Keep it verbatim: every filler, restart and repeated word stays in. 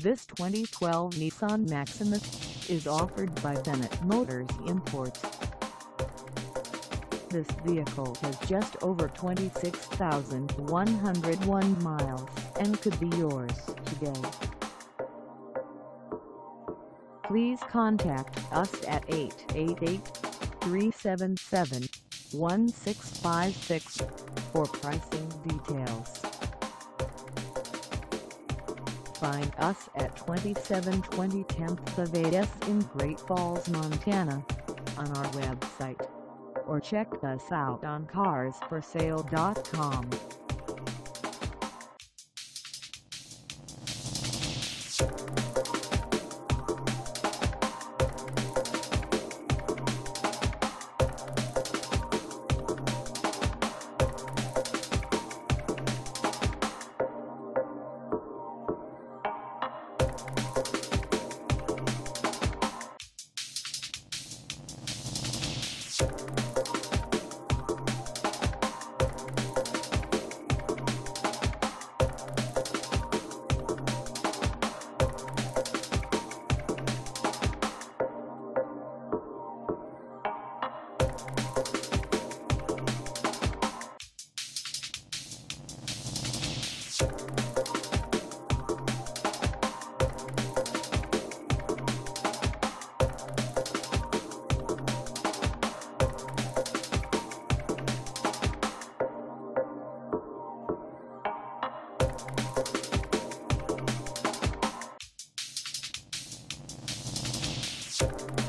This twenty twelve Nissan Maxima is offered by Bennett Motors Imports. This vehicle has just over twenty-six thousand one hundred one miles and could be yours today. Please contact us at eight eight eight, three seven seven, one six five six for pricing details. Find us at twenty-seven twenty tenth Avenue in Great Falls, Montana, on our website, or check us out on cars for sale dot com. You